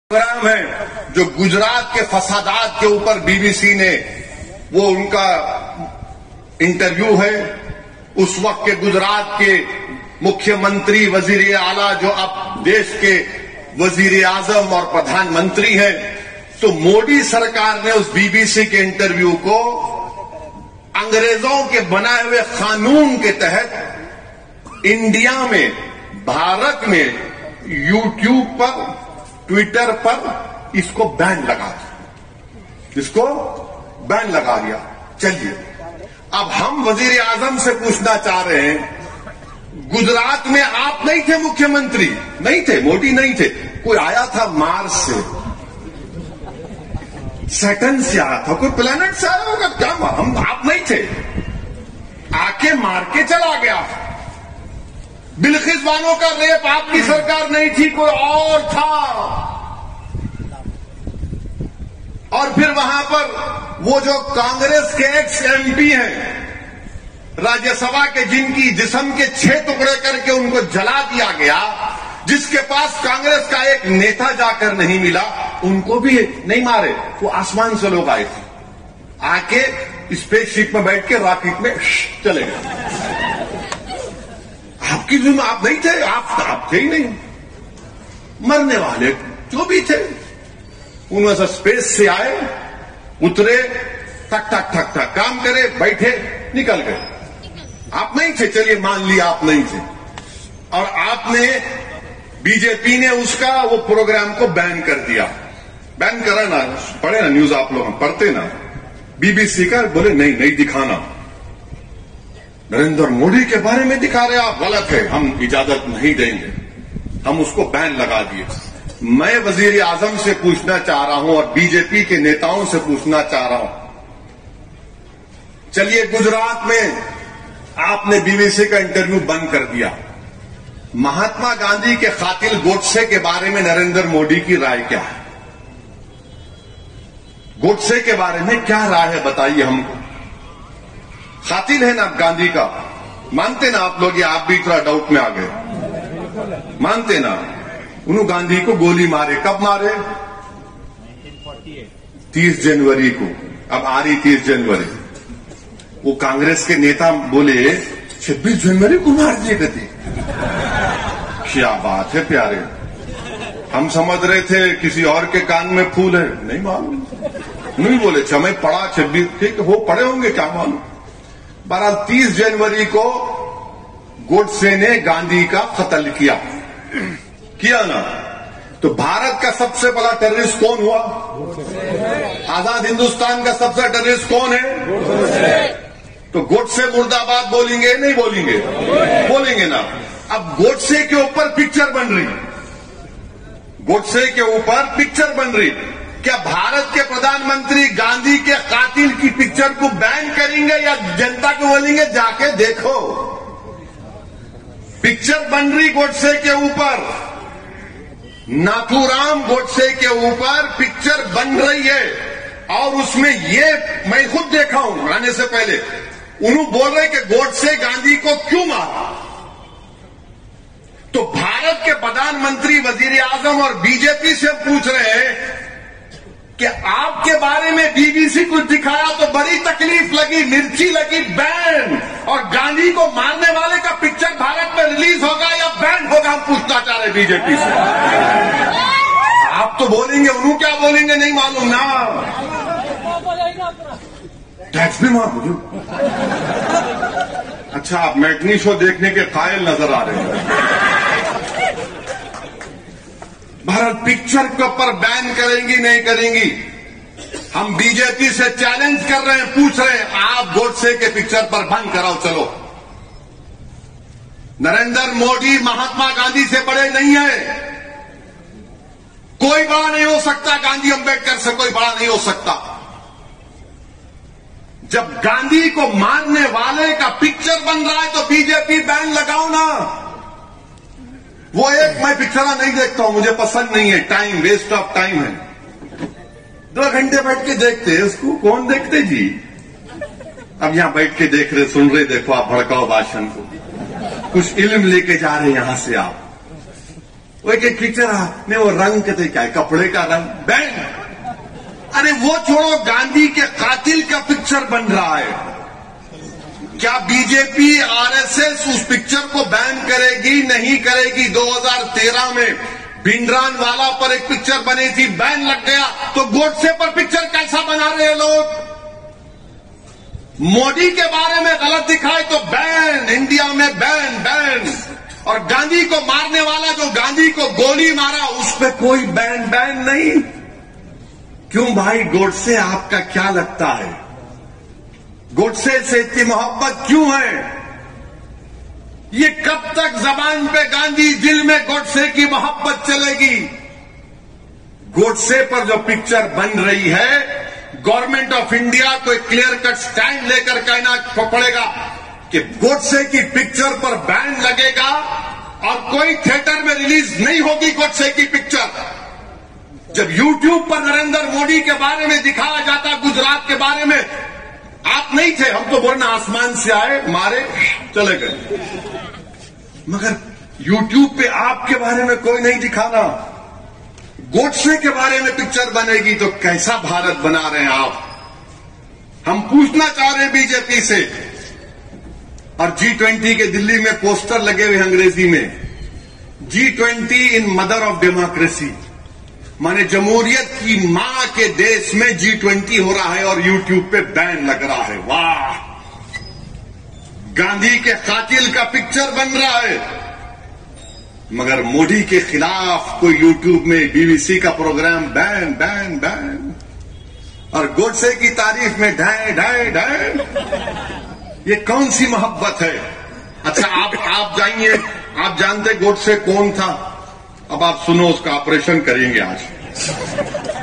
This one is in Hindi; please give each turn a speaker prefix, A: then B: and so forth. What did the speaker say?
A: प्रोग्राम है जो गुजरात के फसादात के ऊपर बीबीसी ने वो उनका इंटरव्यू है। उस वक्त के गुजरात के मुख्यमंत्री वजीर आला जो अब देश के वजीर आजम और प्रधानमंत्री हैं, तो मोदी सरकार ने उस बीबीसी के इंटरव्यू को अंग्रेजों के बनाए हुए कानून के तहत इंडिया में, भारत में यूट्यूब पर, ट्विटर पर इसको बैन लगा दिया, इसको बैन लगा दिया। चलिए अब हम वजीर आजम से पूछना चाह रहे हैं, गुजरात में आप नहीं थे मुख्यमंत्री, नहीं थे, मोदी नहीं थे, कोई आया था मार्स से, सैटर्न से आया था, कोई प्लेनेट से आया होगा, क्या हम आप नहीं थे, आके मार के चला गया। बिल्किस बानो का रेप आपकी सरकार नहीं थी, कोई और था। और फिर वहां पर वो जो कांग्रेस के एक्स एमपी हैं राज्यसभा के, जिनकी जिस्म के 6 टुकड़े करके उनको जला दिया गया, जिसके पास कांग्रेस का एक नेता जाकर नहीं मिला, उनको भी नहीं मारे, वो आसमान से लोग आए थे, आके स्पेसशिप में बैठ के रॉकेट में चले गए। आपकी जुम्मे आप नहीं थे, आप थे ही नहीं, मरने वाले जो भी थे उनमें से स्पेस से आए, उतरे, ठक ठक ठक ठक काम करे, बैठे, निकल गए। आप नहीं थे, चलिए मान लिया आप नहीं थे, और आपने, बीजेपी ने उसका वो प्रोग्राम को बैन कर दिया। बैन करा ना, पढ़े ना न्यूज, आप लोग पढ़ते ना, बीबीसी का बोले नहीं दिखाना, नरेंद्र मोदी के बारे में दिखा रहे आप, गलत है, हम इजाजत नहीं देंगे, हम उसको बैन लगा दिए। मैं वजीर आजम से पूछना चाह रहा हूं और बीजेपी के नेताओं से पूछना चाह रहा हूं, चलिए गुजरात में आपने बीबीसी का इंटरव्यू बंद कर दिया, महात्मा गांधी के कातिल गोडसे के बारे में नरेंद्र मोदी की राय क्या है? गोडसे के बारे में क्या राय है बताइए हमको। कातिल है ना गांधी का, मानते ना आप लोग, या आप भी थोड़ा डाउट में आ गए? मानते ना? उन्होंने गांधी को गोली मारे, कब मारे? 30 जनवरी को, अब आ रही 30 जनवरी। वो कांग्रेस के नेता बोले 26 जनवरी को मार दिए गए। क्या बात है प्यारे, हम समझ रहे थे किसी और के कान में फूल है, नहीं मालूम, नहीं बोले समय पड़ा 26, ठीक हो पड़े होंगे, क्या मालूम। बहरहाल 30 जनवरी को गोडसे ने गांधी का कत्ल किया ना, तो भारत का सबसे बड़ा टेररिस्ट कौन हुआ? आजाद हिंदुस्तान का सबसे टेररिस्ट कौन है? तो गोडसे मुर्दाबाद बोलेंगे नहीं बोलेंगे? बोलेंगे ना। अब गोडसे के ऊपर पिक्चर बन रही, गोडसे के ऊपर पिक्चर बन रही, क्या भारत के प्रधानमंत्री गांधी के कातिल की पिक्चर को बैन करेंगे या जनता को बोलेंगे जाके देखो? पिक्चर बन रही गोडसे के ऊपर, नाथूराम गोडसे के ऊपर पिक्चर बन रही है, और उसमें ये मैं खुद देखा हूं आने से पहले, उन्होंने बोल रहे कि गोडसे गांधी को क्यों मारा। तो भारत के प्रधानमंत्री, वजीर आजम और बीजेपी से पूछ रहे हैं कि आपके बारे में बीबीसी कुछ दिखाया तो बड़ी तकलीफ लगी, मिर्ची लगी, बैन, और गांधी को मारने वाले का पिक्चर भारत में रिलीज होगा या बैन होगा, हम पूछना चाह रहे बीजेपी से। आप तो बोलेंगे, उन्होंने क्या बोलेंगे नहीं मालूम ना, टैक्स भी माफ हो। अच्छा, आप मैटनी शो देखने के कायल नजर आ रहे हैं। भारत पिक्चर के ऊपर बैन करेंगी नहीं करेंगी? हम बीजेपी से चैलेंज कर रहे हैं, पूछ रहे हैं, आप गोडसे के पिक्चर पर बैन कराओ। चलो, नरेंद्र मोदी महात्मा गांधी से बड़े नहीं है, कोई बड़ा नहीं हो सकता, गांधी अंबेडकर से कोई बड़ा नहीं हो सकता। जब गांधी को मारने वाले का पिक्चर बन रहा है तो बीजेपी बैन लगाओ ना। वो एक, मैं पिक्चर नहीं देखता हूं, मुझे पसंद नहीं है, टाइम वेस्ट ऑफ टाइम है। 2 घंटे बैठ के देखते हैं उसको, कौन देखते जी? अब यहां बैठ के देख रहे, सुन रहे, देखो आप भड़काओ भाषण को, कुछ इल्म लेके जा रहे यहां से आप। वो एक पिक्चर ने वो रंग कहते क्या है, कपड़े का रंग बैन। अरे वो छोड़ो, गांधी के कातिल का पिक्चर बन रहा है। क्या बीजेपी आरएसएस उस पिक्चर को बैन करेगी? नहीं करेगी। 2013 में भिंडरानवाला पर एक पिक्चर बनी थी, बैन लग गया। तो गोडसे पर पिक्चर कैसा बना रहे हैं लोग? मोदी के बारे में गलत दिखाए तो बैन, इंडिया में बैन बैन। और गांधी को मारने वाला जो गांधी को गोली मारा उस पर कोई बैन नहीं। क्यों भाई? गोडसे आपका क्या लगता है? गोडसे से इतनी मोहब्बत क्यों है? ये कब तक जबान पे गांधी, दिल में गोडसे की मोहब्बत चलेगी? गोडसे पर जो पिक्चर बन रही है, गवर्नमेंट ऑफ इंडिया को एक क्लियर कट स्टैंड लेकर कहना पड़ेगा कि गोडसे की पिक्चर पर बैन लगेगा और कोई थिएटर में रिलीज नहीं होगी गोडसे की पिक्चर। जब यूट्यूब पर नरेंद्र मोदी के बारे में दिखाया जाता, गुजरात के बारे में, आप नहीं थे, हम तो बोलना आसमान से आए, मारे, चले गए। मगर यूट्यूब पे आपके बारे में कोई नहीं दिखाना। गोडसे के बारे में पिक्चर बनेगी तो कैसा भारत बना रहे हैं आप? हम पूछना चाह रहे हैं बीजेपी से। और G20 के दिल्ली में पोस्टर लगे हुए अंग्रेजी में, G20 in mother of democracy, माने जमहूरियत की मां के देश में G20 हो रहा है और यूट्यूब पे बैन लग रहा है। वाह! गांधी के कातिल का पिक्चर बन रहा है, मगर मोदी के खिलाफ कोई यूट्यूब में बीबीसी का प्रोग्राम बैन बैन बैन। और गोडसे की तारीफ में ढाई ढाई ढाई। ये कौन सी मोहब्बत है? अच्छा, आप जाइए, आप जानते गोडसे कौन था? अब आप सुनो, उसका ऑपरेशन करेंगे आज।